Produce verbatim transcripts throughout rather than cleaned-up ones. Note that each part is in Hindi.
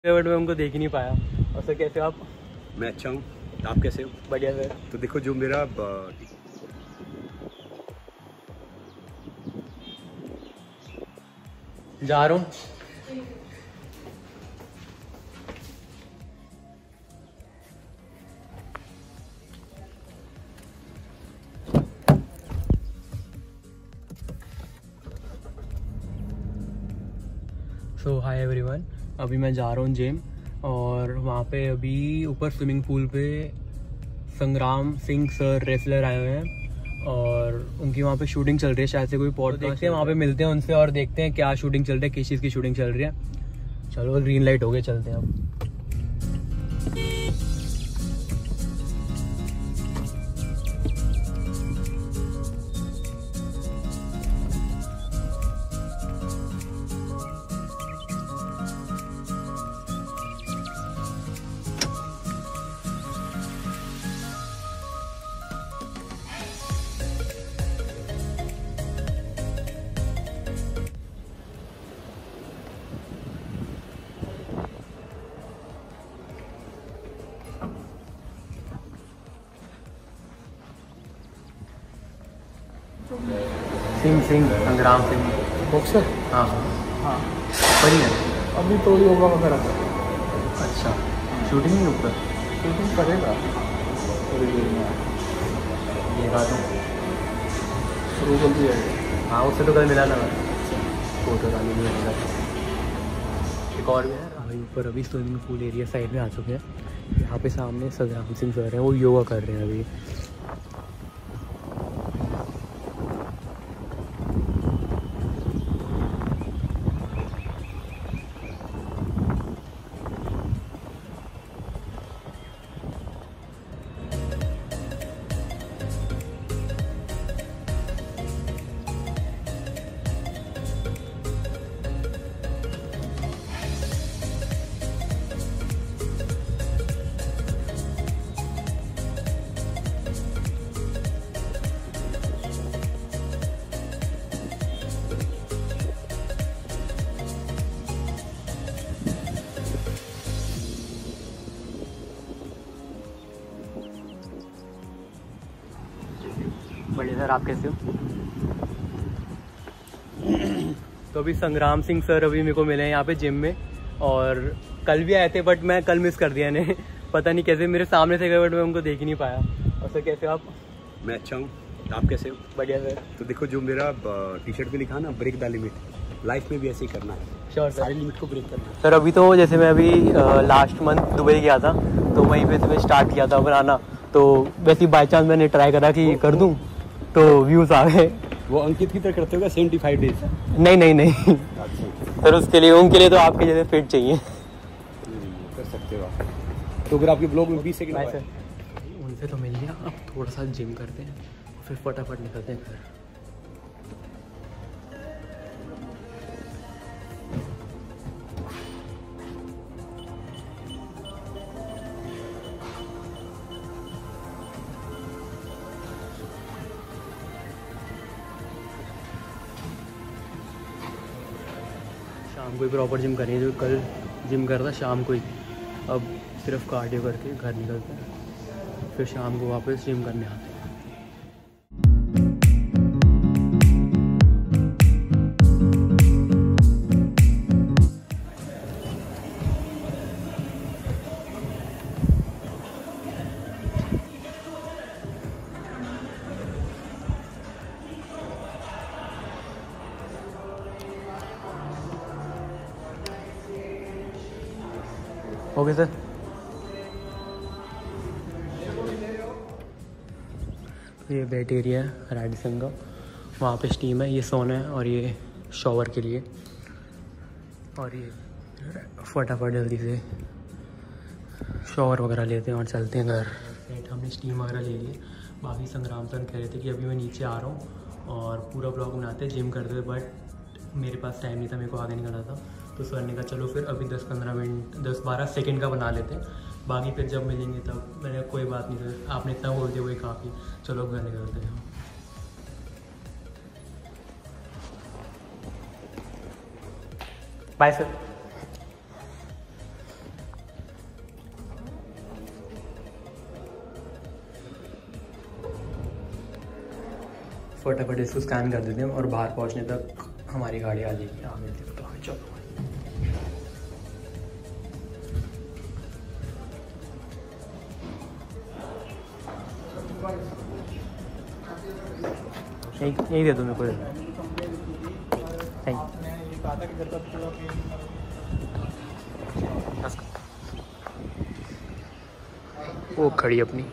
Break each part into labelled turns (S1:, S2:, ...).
S1: बट मैं उनको देख ही नहीं पाया। और सर कैसे हो आप?
S2: मैं अच्छा हूँ, आप कैसे हो?
S1: बढ़िया सर।
S2: तो देखो जो मेरा
S1: जा रहा हूँ। सो हाय एवरीवन, अभी मैं जा रहा हूँ जिम और वहाँ पे अभी ऊपर स्विमिंग पूल पे संग्राम सिंह सर रेसलर आए हुए हैं और उनकी वहाँ पे शूटिंग चल रही है, शायद से कोई पॉडकास्ट। देखते हैं वहाँ पे मिलते हैं उनसे और देखते हैं क्या शूटिंग चल रही है, किस चीज़ की शूटिंग चल रही है। चलो ग्रीन लाइट हो गई, चलते हैं अब। सिंह सिंह संग्राम सिंह
S3: बॉक्सर।
S1: हाँ
S3: हाँ
S1: बढ़िया।
S3: अभी तो योगा वगैरह कर
S1: अच्छा, शूटिंग नहीं ऊपर?
S3: शूटिंग करेगा थोड़ी देर में,
S1: ये बात है,
S3: शुरू कर दिया है।
S1: हाँ उससे तो कल मिला था, फोटो डाली नहीं मिला। एक और भी है भाई ऊपर, अभी स्विमिंग पूल एरिया साइड में आ चुके हैं। यहाँ पे सामने संग्राम सिंह सर हैं, वो योगा कर रहे हैं अभी। बढ़िया सर, आप कैसे हो? तो अभी संग्राम सिंह सर अभी मेरे को मिले हैं यहाँ पे जिम में, और कल भी आए थे बट मैं कल मिस कर दिया इन्हें। पता नहीं कैसे मेरे सामने से गए बट मैं उनको देख ही नहीं पाया। और सर कैसे हो आप?
S2: मैं अच्छा हूँ, आप कैसे हो?
S1: बढ़िया सर।
S2: तो देखो जो मेरा टी शर्ट पे लिखा ना, ब्रेक द लिमिट, लाइफ में भी ऐसे ही करना है।
S1: श्योर सर,
S2: सारी लिमिट को ब्रेक करना है।
S1: सर अभी तो जैसे मैं अभी लास्ट मंथ दुबई गया था तो वहीं पे मैं स्टार्ट किया था बनाना, तो वैसे बाई चांस मैंने ट्राई करा कि कर दूँ तो व्यूज़ आ गए।
S2: वो अंकित की तरह करते होगा सेवेंटी फाइव डेज?
S1: नहीं नहीं नहीं सर, उसके लिए उनके लिए तो आपके जैसे फिट चाहिए।
S2: कर सकते हो आप, तो अगर आपके ब्लॉग में बीस सेकंड
S1: बाय सर। उनसे तो मिल गया, अब थोड़ा सा जिम करते हैं फिर फटाफट निकलते हैं घर। शाम को ही प्रॉपर जिम करनी है, जो कल जिम कर था शाम को ही, अब सिर्फ कार्डियो करके घर निकलते हैं, फिर शाम को वापस जिम करने आते हैं। Okay sir. ये बेड एरिया है राइडिसन का, वहाँ पे स्टीम है, ये सोना है और ये शॉवर के लिए। और ये फटाफट जल्दी से शॉवर वगैरह लेते हैं और चलते हैं घर। सेट हमने स्टीम वगैरह ले लिए। बाकी संग्राम सर कह रहे थे कि अभी मैं नीचे आ रहा हूँ और पूरा ब्लॉग बनाते जिम करते थे, बट मेरे पास टाइम नहीं था, मेरे को आगे निकलना था। तो सर ने कहा चलो फिर अभी दस पंद्रह मिनट दस बारह सेकंड का बना लेते हैं, बाकी फिर जब मिलेंगे तब। मैंने कोई बात नहीं सर, आपने इतना बोल दिया वही काफ़ी, चलो घर निकलते हैं। Bye sir. फटाफट इसको स्कैन कर देते हैं और बाहर पहुंचने तक हमारी गाड़ी आ जाएगी। हाँ मिलती है तो चलो। यही यही दे दो मेरे को। थैंक वो खड़ी अपनी।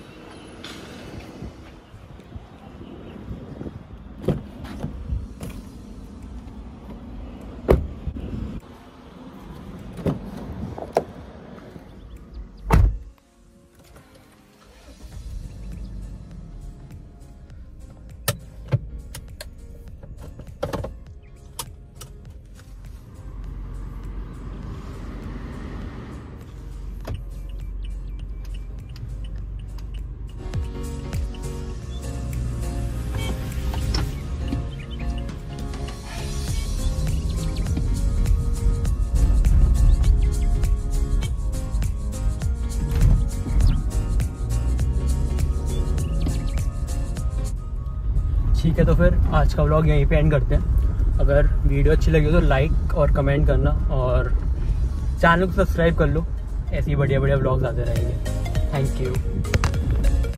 S1: ठीक है, तो फिर आज का व्लॉग यहीं पे एंड करते हैं। अगर वीडियो अच्छी लगी हो तो लाइक और कमेंट करना और चैनल को सब्सक्राइब कर लो, ऐसे ही बढ़िया बढ़िया व्लॉग्स आते रहेंगे। Thank you.